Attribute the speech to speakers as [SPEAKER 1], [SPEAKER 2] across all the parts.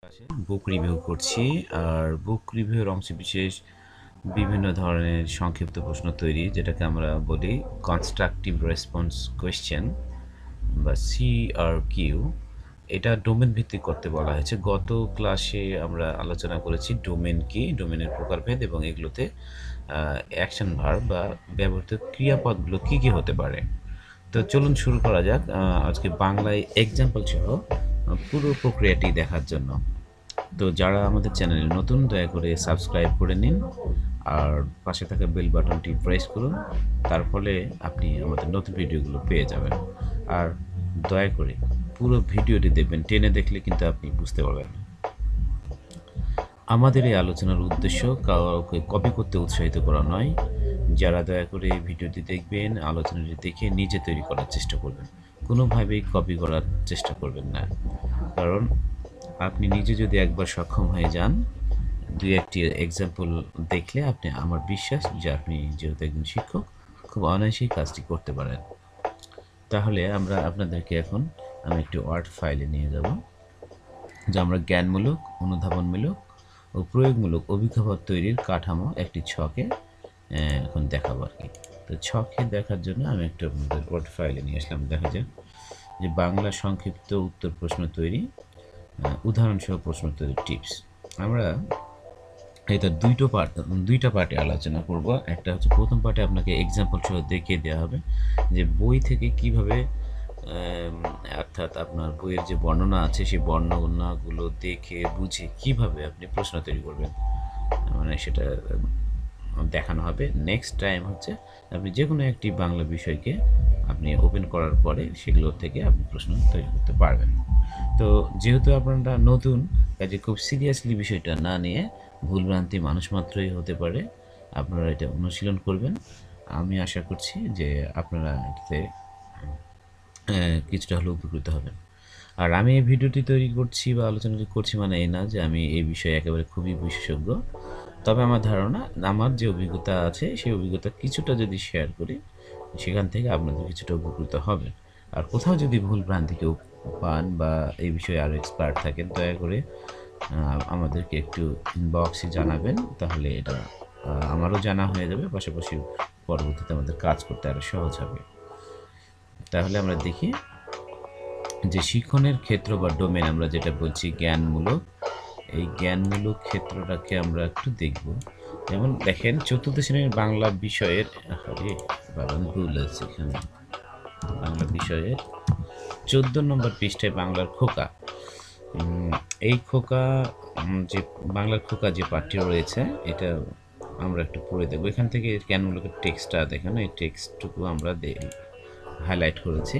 [SPEAKER 1] বুক review করছি। আর বুক রিভিউর অংশবিশেষ বিভিন্ন ধরনের সংক্ষিপ্ত প্রশ্ন তৈরি, যেটাকে আমরা বলি কনস্ট্রাকটিভ রেসপন্স কোয়েশ্চেন বা CRQ। এটা ডোমেন ভিত্তিক করতে বলা হয়েছে। গত ক্লাসে আমরা আলোচনা করেছি ডোমেন কি, ডোমেনের প্রকারভেদ এবং এগুলোতে অ্যাকশন ভার্ব বা ব্যবহৃত ক্রিয়াপদগুলো কী কী হতে পারে। তো চলুন শুরু করা যাক আজকে বাংলায় এক্সাম্পল সহ পুরো প্রক্রিয়াটি দেখার জন্য। তো যারা আমাদের চ্যানেলে নতুন, দয়া করে সাবস্ক্রাইব করে নিন আর পাশে থাকা বেল বাটনটি প্রেস করুন। তার ফলে আপনি আমাদের নতুন ভিডিওগুলো পেয়ে যাবেন। আর দয়া করে পুরো ভিডিওটি দেখবেন, টেনে দেখলে কিন্তু আপনি বুঝতে পারবেন না। আমাদের এই আলোচনার উদ্দেশ্য কাউকে কপি করতে উৎসাহিত করা নয়। যারা দয়া করে ভিডিওটি দেখবেন, আলোচনাটি দেখে নিজে তৈরি করার চেষ্টা করবেন, কোনোভাবেই কপি করার চেষ্টা করবেন না। কারণ আপনি নিজে যদি একবার সক্ষম হয়ে যান, দুই একটি এক্সাম্পল দেখলে আপনি, আমার বিশ্বাস যে আপনি যেহেতু একজন শিক্ষক, খুব অনায়াসেই কাজটি করতে পারেন। তাহলে আমরা আপনাদেরকে এখন আমি একটি ওয়ার্ড ফাইলে নিয়ে যাব, যা আমরা জ্ঞানমূলক, অনুধাবনমূলক ও প্রয়োগমূলক অভিজ্ঞতা তৈরির কাঠামো একটি ছকে এখন দেখাবো আর কি। তো ছকে দেখার জন্য আমি একটা আপনাদের ওয়ার্ড ফাইলে নিয়ে আসলাম। দেখা যাক যে বাংলা সংক্ষিপ্ত উত্তর প্রশ্ন তৈরি, উদাহরণসহ প্রশ্ন তৈরির টিপস। আমরা এটা দুইটা পার্টে আলোচনা করব। একটা হচ্ছে প্রথম পার্টে আপনাকে এক্সাম্পল সহ দেখিয়ে দেওয়া হবে যে বই থেকে কিভাবে, অর্থাৎ আপনার বইয়ের যে বর্ণনা আছে সেই বর্ণনাগুলো দেখে বুঝে কিভাবে আপনি প্রশ্ন তৈরি করবেন, মানে সেটা দেখানো হবে। নেক্সট টাইম হচ্ছে আপনি যে কোনো একটি বাংলা বিষয়কে আপনি ওপেন করার পরে সেগুলো থেকে আপনি প্রশ্ন তৈরি করতে পারবেন। তো যেহেতু আপনারা নতুন, কাজে খুব সিরিয়াসলি বিষয়টা না নিয়ে, ভুলভ্রান্তি মানুষ মাত্রই হতে পারে, আপনারা এটা অনুশীলন করবেন। আমি আশা করছি যে আপনারা এটাতে কিছুটা হলেও উপকৃত হবেন। আর আমি এই ভিডিওটি তৈরি করছি বা আলোচনাটি করছি মানে এই না যে আমি এই বিষয়ে একেবারে খুবই বিশেষজ্ঞ। তবে আমার ধারণা, আমার যে অভিজ্ঞতা আছে সেই অভিজ্ঞতা কিছুটা যদি শেয়ার করি, সেখান থেকে আপনাদের কিছুটা উপকৃত হবেন। আর কোথাও যদি ভুল ভ্রান্তি কেউ পান বা এই বিষয়ে আরও এক্সপার্ট থাকেন, দয়া করে আমাদেরকে একটু ইনবক্সে জানাবেন। তাহলে এটা আমারও জানা হয়ে যাবে, পাশাপাশি পরবর্তীতে আমাদের কাজ করতে আরও সহজ হবে। তাহলে আমরা দেখি যে শিক্ষণের ক্ষেত্র বা ডোমেন আমরা যেটা বলছি জ্ঞানমূলক, এই জ্ঞানমূলক ক্ষেত্রটাকে আমরা একটু দেখব। যেমন দেখেন, চতুর্থ শ্রেণীর বাংলা বিষয়ের, ভুল আছে এখানে, বাংলা বিষয়ের 14 নম্বর পৃষ্ঠায় বাংলার খোকা, এই খোকা, যে বাংলার খোকা যে পাঠটি রয়েছে, এটা আমরা একটু পড়ে দেবো। এখান থেকে জ্ঞানমূলকের টেক্সটটা দেখেন, এই টেক্সটটুকু আমরা হাইলাইট করেছি।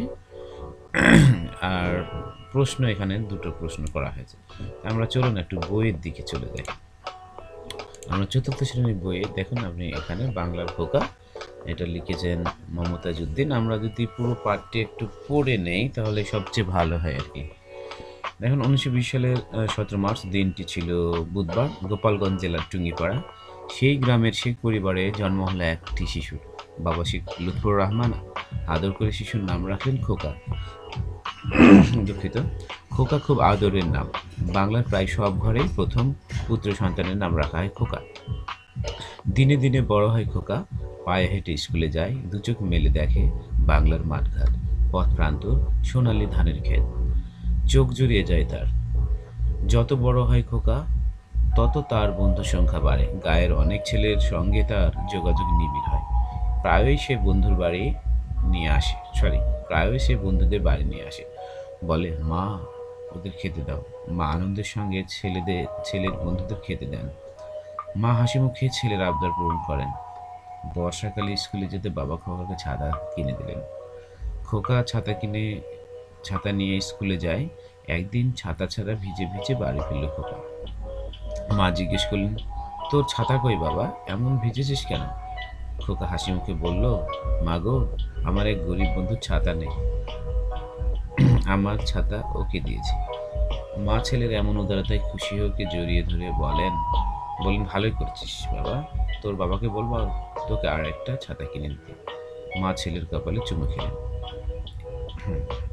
[SPEAKER 1] আর প্রশ্ন, এখানে দুটো প্রশ্ন করা হয়েছে। আমরা চলুন একটু বইয়ের দিকে চলে যাই। আমরা চতুর্থ শ্রেণীর বইয়ে দেখুন, আপনি এখানে বাংলার খোকা, এটা লিখেছেন মমতাজ উদ্দিন। আমরা যদি পুরো পাঠটি একটু পড়ে নেই তাহলে সবচেয়ে ভালো হয় আর কি। দেখুন, 1920 সালের 17 মার্চ, দিনটি ছিল বুধবার। গোপালগঞ্জ জেলার টুঙ্গিপাড়া সেই গ্রামের শেখ পরিবারে জন্ম হলো একটি শিশুর। বাবা শেখ লুৎফর রহমান আদর করে শিশুর নাম রাখলেন খোকা। দুঃখিত, খোকা খুব আদরের নাম। বাংলার প্রায় সব ঘরেই প্রথম পুত্র সন্তানের নাম রাখা হয় খোকা। দিনে দিনে বড় হয় খোকা, পায়ে হেঁটে স্কুলে যায়, দু চোখ মেলে দেখে বাংলার মাঠঘাট, পথ প্রান্তর, সোনালি ধানের ক্ষেত। চোখ জুড়িয়ে যায় তার। যত বড় হয় খোকা, তত তার বন্ধু সংখ্যা বাড়ে। গায়ের অনেক ছেলের সঙ্গে তার যোগাযোগ নিবিড় হয়। প্রায়ই সে বন্ধুর বাড়ি নিয়ে আসে, প্রায়ই সে বন্ধুদের বাড়ি নিয়ে আসে, বলে, মা ওদের খেতে দাও। মা আনন্দের সঙ্গে ছেলের বন্ধুদের খেতে দেন। মা হাসি মুখে ছেলের আবদার পূরণ করেন। বর্ষাকালে স্কুলে যেতে বাবা খোকাকে ছাতা কিনে দিলেন। খোকা ছাতা নিয়ে স্কুলে যায়। একদিন ছাতা ছাড়া ভিজে ভিজে বাড়ি ফিরল খোকা। মা জিজ্ঞেস করলেন, তোর ছাতা কই বাবা, এমন ভিজেছিস কেন? খোকা হাসি মুখে বলল, মা গো, আমার এক গরিব বন্ধুর ছাতা নেই, আমার ছাতা ওকে দিয়েছি। মা ছেলের এমন উদারতায় খুশি হয়ে ওকে জড়িয়ে ধরে বলেন, ভালোই করছিস বাবা, তোর বাবাকে বলবো তোকে আর একটা ছাতা কিনে দিতে। মা ছেলের কপালে চুমু খেলেন।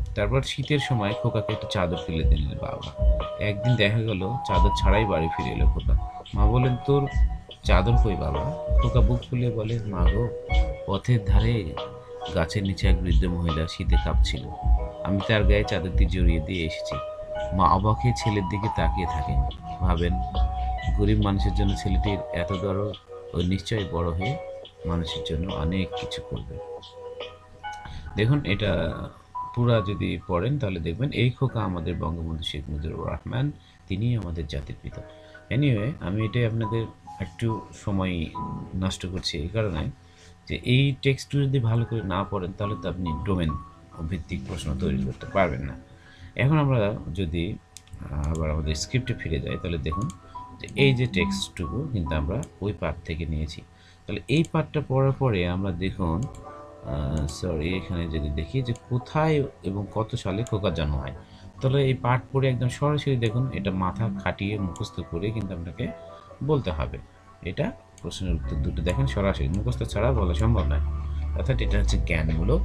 [SPEAKER 1] তারপর শীতের সময় খোকাকে একটা চাদর ফেলে দিলেন বাবা। একদিন দেখা গেল চাদর ছাড়াই বাড়ি ফিরে এলো খোকা। মা বলেন, তোর চাদর কই বাবা? খোকা বুক ফুলিয়ে বলে, মা গো, পথের ধারে গাছের নিচে এক বৃদ্ধ মহিলা শীতে কাঁপছিল, আমি তার গায়ে চাদর দিয়ে জড়িয়ে দিয়ে এসেছি। মা অবাক হয়ে ছেলের দিকে তাকিয়ে থাকেন, ভাবেন গরিব মানুষের জন্য ছেলেটির এত দরদ, ও নিশ্চয়ই বড় হয়ে মানুষের জন্য অনেক কিছু করবে। দেখুন, এটা পুরা যদি পড়েন তাহলে দেখবেন এই খোকা আমাদের বঙ্গবন্ধু শেখ মুজিবুর রহমান, তিনিই আমাদের জাতির পিতা। এনিওয়ে, আমি এটাই আপনাদের একটু সময় নষ্ট করছি এই কারণে যে এই টেক্সটটা যদি ভালো করে না পড়েন তাহলে তো আপনি ডোমেন ভিত্তিক প্রশ্ন তৈরি করতে পারবেন না। এখন আমরা যদি আবার আমাদের স্ক্রিপ্টে ফিরে যাই তাহলে দেখুন যে এই যে টেক্সটটুকু কিন্তু আমরা ওই পাঠ থেকে নিয়েছি। তাহলে এই পাঠটা পড়ার পরে আমরা দেখুন, সরি, এখানে যদি দেখি যে কোথায় এবং কত সালে খোকার জন্ম হয়, তাহলে এই পাঠ পড়ে একদম সরাসরি দেখুন, এটা মাথা খাটিয়ে মুখস্থ করে কিন্তু আপনাকে বলতে হবে। এটা প্রশ্নের উত্তর দুটো দেখেন সরাসরি মুখস্থ ছাড়া বলা সম্ভব নয়, অর্থাৎ এটা হচ্ছে জ্ঞানমূলক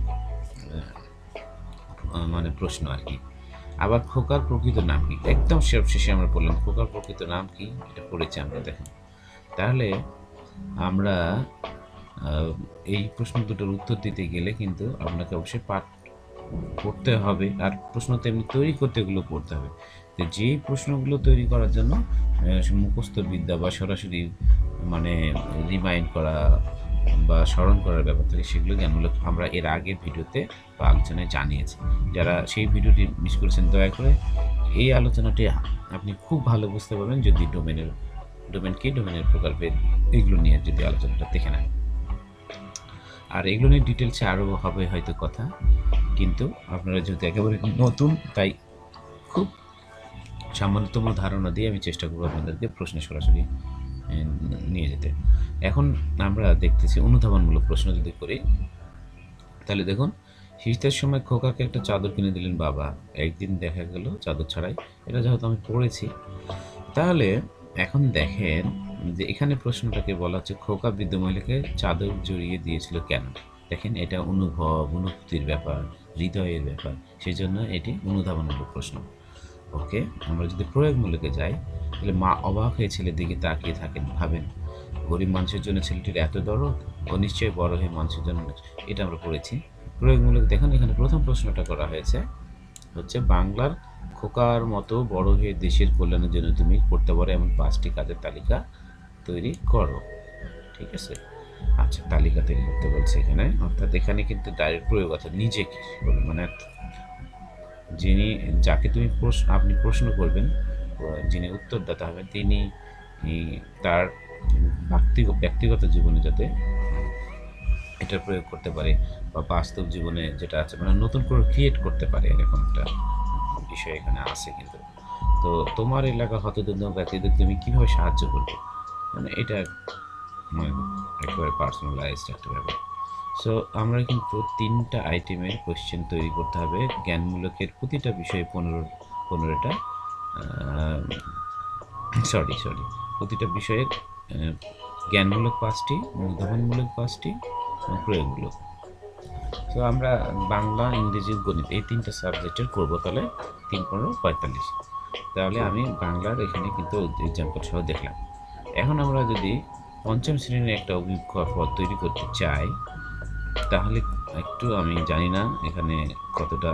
[SPEAKER 1] মানে প্রশ্ন আর কি। আবার খোকার প্রকৃত নাম কি, একদম শেষে আমরা বললাম খোকার প্রকৃত নাম কি, এটা পড়েছি আমরা। দেখেন, তাহলে আমরা এই প্রশ্ন দুটোর উত্তর দিতে গেলে কিন্তু আপনাকে অবশ্যই পাঠ পড়তে হবে, আর প্রশ্ন তেমনি তৈরি করতে এগুলো পড়তে হবে। তো যেই প্রশ্নগুলো তৈরি করার জন্য মুখস্থ বিদ্যা বা সরাসরি মানে রিমাইন্ড করা বা স্মরণ করার ব্যাপার থাকে, সেগুলো জ্ঞানমূলক আমরা এর আগের ভিডিওতে বা আলোচনায় জানিয়েছি। যারা সেই ভিডিওটি মিস করেছেন দয়া করে এই আলোচনাটি আপনি খুব ভালো বুঝতে পারবেন যদি ডোমেন কি, ডোমেনের প্রকল্পের এগুলো নিয়ে যদি আলোচনাটা দেখে নেন। আর এগুলো নিয়ে ডিটেলসে আরও হবে হয়তো কথা, কিন্তু আপনারা যেহেতু একেবারে নতুন তাই খুব সামান্যতম ধারণা দিয়ে আমি চেষ্টা করবো আপনাদেরকে প্রশ্নে সরাসরি নিয়ে যেতে। এখন আমরা দেখতেছি অনুধাবনমূলক প্রশ্ন যদি করি তাহলে দেখুন, শীতের সময় খোকাকে একটা চাদর কিনে দিলেন বাবা, একদিন দেখা গেল চাদর ছাড়াই। এটা যেহেতু আমি পড়েছি, তাহলে এখন দেখেন যে এখানে প্রশ্নটাকে বলা হচ্ছে খোকা বৃদ্ধ মহিলাকে চাদর জড়িয়ে দিয়েছিল কেন। দেখেন, এটা অনুভূতির ব্যাপার, হৃদয়ের ব্যাপার, সেই জন্য এটি অনুধাবনমূলক প্রশ্ন। ওকে, আমরা যদি প্রয়োগমূলকে যাই তাহলে মা অবাক হয়ে ছেলের দিকে তাকিয়ে থাকেন, ভাবেন গরিব মানুষের জন্য ছেলেটির এত দরদ, ও নিশ্চয়ই বড় হয়ে মানুষের জন্য, এটা আমরা পড়েছি। প্রয়োগমূলক দেখুন, এখানে প্রথম প্রশ্নটা করা হয়েছে হচ্ছে বাংলার খোকার মতো বড় হয়ে দেশের কল্যাণের জন্য তুমি করতে পারো এমন 5টি কাজের তালিকা তৈরি করো। ঠিক আছে, আচ্ছা, তালিকা তৈরি করতে বলছে এখানে, অর্থাৎ এখানে কিন্তু ডাইরেক্ট প্রয়োগ, অর্থাৎ নিজেকে মানে যিনি যাকে তুমি আপনি প্রশ্ন করবেন, যিনি উত্তরদাতা হবেন, তিনি তার ব্যক্তিগত জীবনে যাতে এটা প্রয়োগ করতে পারে বা বাস্তব জীবনে যেটা আছে মানে নতুন করে ক্রিয়েট করতে পারে, এরকম একটা বিষয় এখানে আছে। কিন্তু তো তোমার এলাকা হতদরিদ্র ব্যক্তিদের তুমি কীভাবে সাহায্য করবে, মানে এটা একেবারে পার্সোনালাইজড একটা ব্যাপার। সো আমরা কিন্তু 3টা আইটেমের কোয়েশ্চেন তৈরি করতে হবে, জ্ঞানমূলকের প্রতিটা বিষয়ে 15টা প্রতিটা বিষয়ের জ্ঞানমূলক 5টি, অনুধাবনমূলক 5টি, প্রয়োগমূলক। তো আমরা বাংলা, ইংরেজি, গণিত এই 3টা সাবজেক্টের করবো, তাহলে 3 15 45। তাহলে আমি বাংলার এখানে কিন্তু এক্সাম্পল সহ দেখলাম। এখন আমরা যদি 5ম শ্রেণীর একটা অভিজ্ঞ পদ তৈরি করতে চাই তাহলে একটু, আমি জানি না এখানে কতটা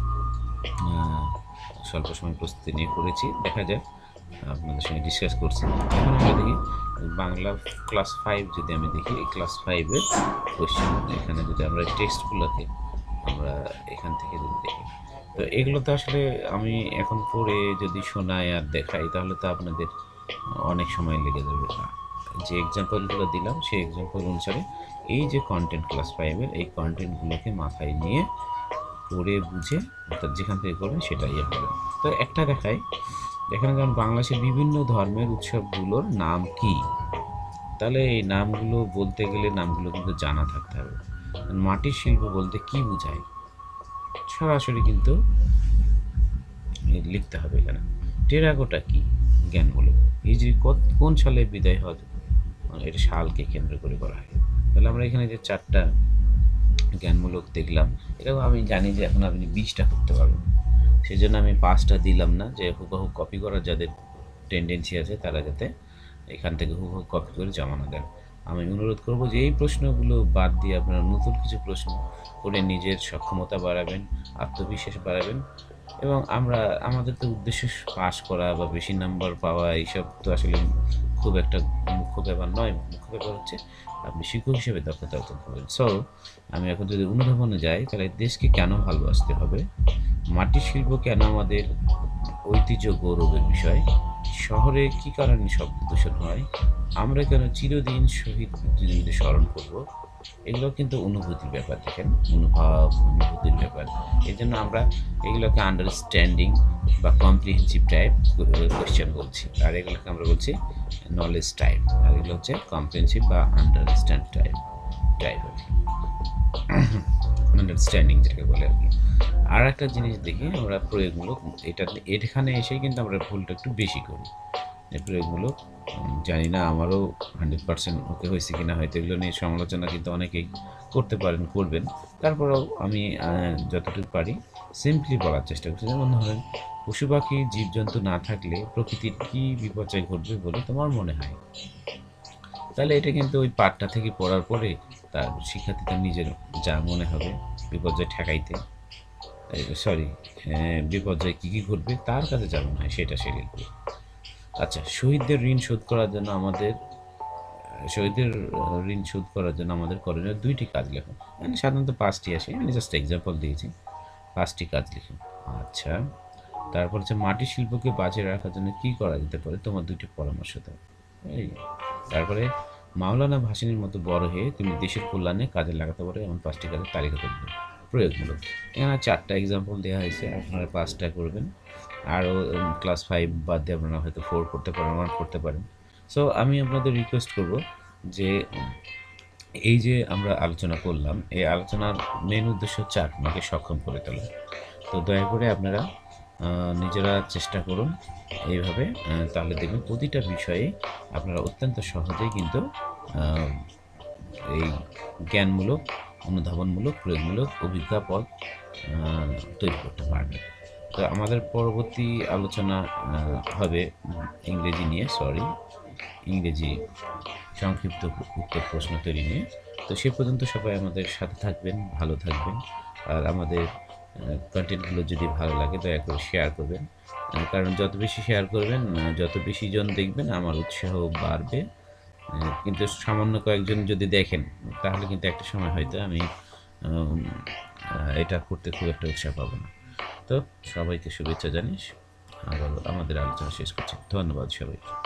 [SPEAKER 1] স্বল্প সময় প্রস্তুতি নিয়ে করেছি, দেখা যায়, আপনাদের সঙ্গে ডিসকাস করছি। এখন আমরা দেখি বাংলা ক্লাস 5 যদি আমি দেখি, এই ক্লাস 5-এর কোয়েশ্চেন এখানে যদি আমরা টেক্সটগুলোকে আমরা এখান থেকে যদি দেখি, তো এগুলো তো আসলে আমি এখন পড়ে যদি শোনাই আর দেখাই তাহলে তো আপনাদের অনেক সময় লেগে যাবে। যে এক্সাম্পলগুলো দিলাম সেই এক্সাম্পল অনুসারে এই যে কন্টেন্ট ক্লাস 5-এর এই কন্টেন্টগুলোকে মাথায় নিয়ে পড়ে বুঝে অর্থাৎ যেখান থেকে করবেন সেটাই করবেন। তো একটা দেখাই, এখানে যেমন বাংলাদেশের বিভিন্ন ধর্মের উৎসবগুলোর নাম কি, তাহলে এই নামগুলো বলতে গেলে নামগুলো কিন্তু জানা থাকতে হবে। মাটির শিল্প বলতে কি বোঝায়, সরাসরি কিন্তু লিখতে হবে এখানে। টেরাকোটা কি, জ্ঞানমূলক। হিজরি কোন সালে বিদায় হয়, এটা সালকে কেন্দ্র করে করা হয়। তাহলে আমরা এখানে যে 4টা জ্ঞানমূলক দেখলাম, এটাও আমি জানি যে এখন আপনি 20টা করতে পারবেন। সেজন্য আমি 5টা দিলাম না, যে হুবহু কপি করার যাদের টেন্ডেন্সি আছে তারা যাতে এখান থেকে হুবহু কপি করে জমা দেন। আমি অনুরোধ করব যে এই প্রশ্নগুলো বাদ দিয়ে আপনারা নতুন কিছু প্রশ্ন করে নিজের সক্ষমতা বাড়াবেন, আত্মবিশ্বাস বাড়াবেন। এবং আমাদের তো উদ্দেশ্য পাস করা বা বেশি নাম্বার পাওয়া, এইসব তো আসলে খুব একটা মুখ্য ব্যাপার নয়। মুখ্য ব্যাপার হচ্ছে আপনি শিক্ষক হিসেবে দক্ষতা অর্জন করবেন। সো আমি এখন যদি অনুধাবনে যাই, তাহলে দেশকে কেন ভালোবাসতে হবে, মাটির শিল্প কেন আমাদের ঐতিহ্য গৌরবের বিষয়, শহরে কী কারণে শব্দ দূষণ হয়, আমরা কেন চিরদিন শহীদ বুদ্ধিজীবীদের স্মরণ করব, এগুলো কিন্তু অনুভূতির ব্যাপার। দেখেন, অনুভূতির ব্যাপার। এই জন্য আমরা এগুলোকে আন্ডারস্ট্যান্ডিং বা কম্প্রিহেন্সিভ টাইপ কোয়েশ্চেন বলছি, আর এগুলোকে আমরা বলছি নলেজ টাইপ, আর এগুলো হচ্ছে কম্প্রিহেন্সিভ বা আন্ডারস্ট্যান্ড টাইপ আর কি, আন্ডারস্ট্যান্ডিং যেটাকে বলে আর কি। আর একটা জিনিস দেখি আমরা প্রয়োগমূলক, এখানে এসেই কিন্তু আমরা ভুলটা একটু বেশি করি। প্রয়োগমূলক জানি না আমারও 100% ওকে হয়েছে কিনা, হয়তো এগুলো নিয়ে সমালোচনা কিন্তু অনেকেই করতে পারেন, করবেন। তারপরেও আমি যতটুকু পারি সিম্পলি বলার চেষ্টা করছি। যেমন ধরেন, পশু পাখি জীবজন্তু না থাকলে প্রকৃতির কী বিপর্যয় ঘটবে বলে তোমার মনে হয়? তাহলে এটা কিন্তু ওই পাঠটা থেকে পড়ার পরে তার শিক্ষার্থীদের নিজের যা মনে হবে বিপর্যয় ঠেকাইতে, সরি, বিপর্যয় কী কী ঘটবে তার কাছে যা মনে হয় সেটা সে লিখবে। আচ্ছা, শহীদদের ঋণ শোধ করার জন্য আমাদের করণীয় 2টি কাজ লিখুন। মানে সাধারণত 5টি আসে, আমি জাস্ট এক্সাম্পল দিয়েছি। 5টি কাজ লিখুন। আচ্ছা, তারপর হচ্ছে মাটির শিল্পকে বাঁচিয়ে রাখার জন্য কী করা যেতে পারে, তোমার 2টি পরামর্শ দাও। এই, তারপরে মাওলানা ভাসানীর মতো বড় হয়ে তুমি দেশের কল্যাণে কাজে লাগাতে পারো এমন 5টি কাজের তালিকা করবে। প্রয়োগমূলক, এখানে 4টা এক্সাম্পল দেওয়া হয়েছে, আপনারা 5টা করবেন। আরও ক্লাস 5 বাদ দিয়ে আপনারা হয়তো 4 করতে পারেন, 1 করতে পারেন। সো আমি আপনাদের রিকোয়েস্ট করব যে এই যে আমরা আলোচনা করলাম, এই আলোচনার মেন উদ্দেশ্য হচ্ছে আপনাকে সক্ষম করে তোলা। তো দয়া করে আপনারা নিজেরা চেষ্টা করুন এইভাবে, তাহলে দেখবেন প্রতিটা বিষয়ে আপনারা অত্যন্ত সহজেই কিন্তু এই জ্ঞানমূলক, অনুধাবনমূলক, প্রয়োগমূলক অভিজ্ঞাপদ তৈরি করতে পারবেন। তো আমাদের পরবর্তী আলোচনা হবে ইংরেজি নিয়ে, ইংরেজি সংক্ষিপ্ত উত্তর প্রশ্ন তৈরি নিয়ে। তো সে পর্যন্ত সবাই আমাদের সাথে থাকবেন, ভালো থাকবেন। আর আমাদের কন্টেন্টগুলো যদি ভালো লাগে দয়া করে শেয়ার করবেন, কারণ যত বেশি শেয়ার করবেন, যত বেশি জন দেখবেন, আমার উৎসাহ বাড়বে। কিন্তু সামান্য কয়েকজন যদি দেখেন, তাহলে কিন্তু একটা সময় হয়তো আমি এটা করতে খুব একটা উৎসাহ পাবো না। তো সবাইকে শুভেচ্ছা জানিস, আবার আমাদের আলোচনা শেষ করছি। ধন্যবাদ সবাইকে।